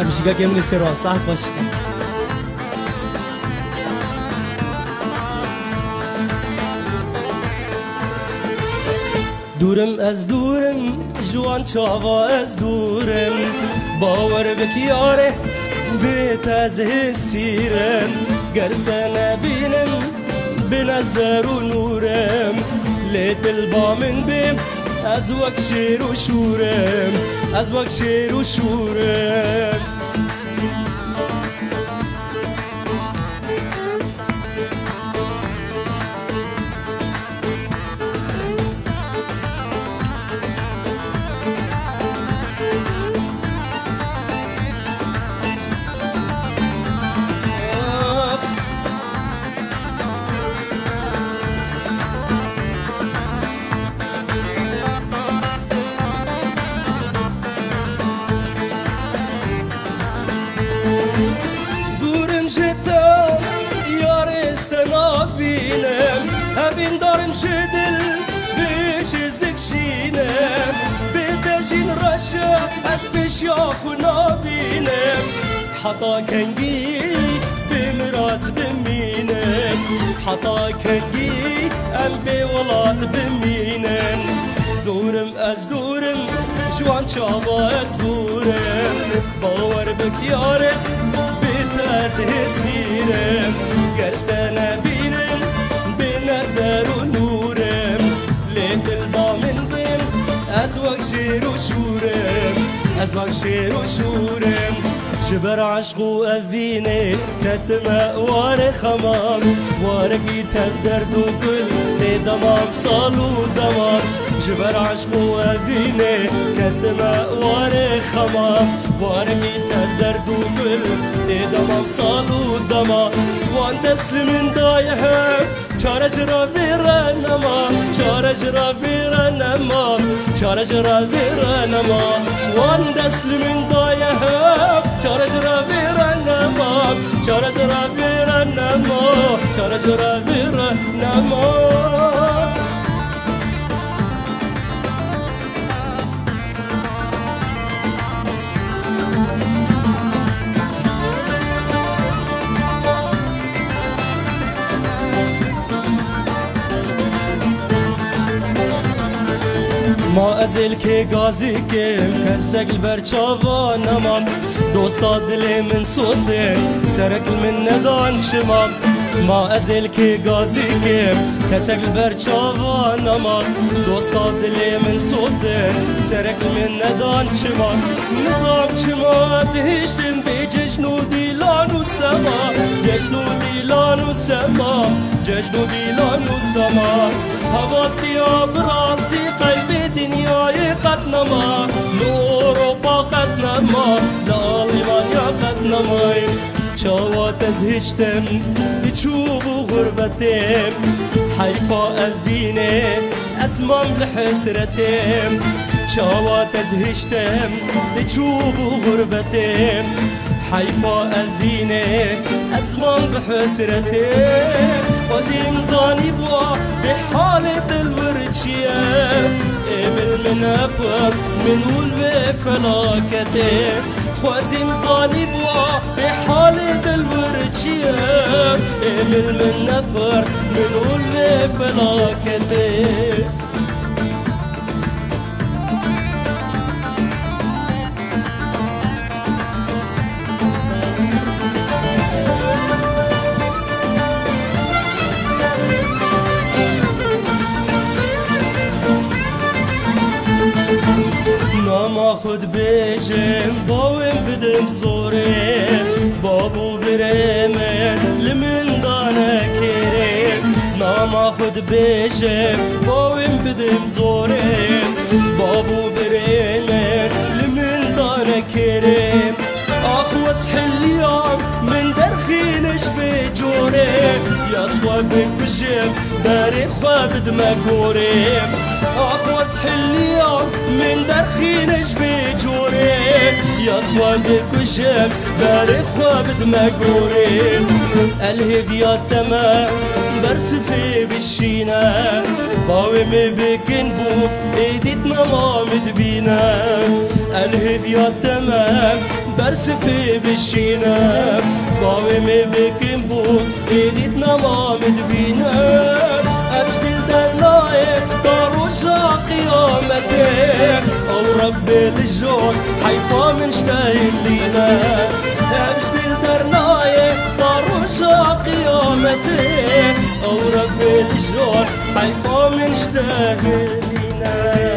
بشيكا كمل السيران صح باش دورم از دورم جوان چاوا از دورم باور بکیاره بیت از حسیرم گرست نبینم به نظر و نورم لیت البامن بیم از وقت شیر و شورم از وقت شیر و شورم دورم جتا یار استنابینم هبین دارم جدل بیش ازدک شینم بیتجین رشا از پیش یاخو نابینم حتا کنگی بمرات بمینم حتا کنگی ام به ولات بمینم دورم از دورم جوان چاوا از دورم باور بکیارم بیت از حسیرم گرست نبینم به نظر و نورم لیت البامن بیم از وقت شیر و شورم از وقت شیر و شورم جبر عشق و أبيني كتما وار خمام وارقي تدرد وكل دمام صالو دمام جبر عشق و أبيني كتما وار خمام وارقي تدرد وكل دمام صالو دمام وان تسلم دايها چارج را بیرنما چارج را بیرنما چارج را بیرنما وان دست من دایه چارج را بیرنما چارج را بیرنما چارج را بیرنما ما ازل که گازی که کسک برچاوا نمام دوستا دل من صوته سرک من ندان شمام ما ازل که گازی که کسک برچاوا نمام دوستا دل من صوته سرک من ندان شمام نظام چما از هشتن به جشن و دیلان و سما جشن و دیلان و سما جشن و دیلان و سما هوا تیاب راستی قلب دنیای قد نما لأوروبا قد نما لألمانيا قد نما چاوا تزهشتم بچوب و غربتم حیفا أبینه اسمام بحسرتم چاوا تزهشتم بچوب و غربتم حیفا أبینه اسمام بحسرتم وزیم زانی بوا بحال دل ورچیه من أبرز من ولف فلاكته خوازم زاني بوا بحال دل ورچيه من أبرز من ولف فلاكته ناما خود بیشم باوم بدم زوره بابو برمه لمن دانه کریم ناما خود بیشم باوم بدم زوره بابو برمه لمن دانه کریم آخ واسحليام من درخينش بجوره ياسوا بكشم داري خواب دمكوريم آخ واسحليام من درخينش بجوره ياسوا بكشم داري خواب دمكوريم الهب يا تمام برسفي بالشينا باوم بكن بوك ايديتنا ما مدبينا الهب يا تمام برسفي بالشينا باوي مي بكم بود ايديتنا ما مدبينا اجدل درناي داروجا قيامتك او رب الجود حيفا من شتاين لينا اجدل درناي داروجا قيامتك او رب الجود حيفا من شتاين لينا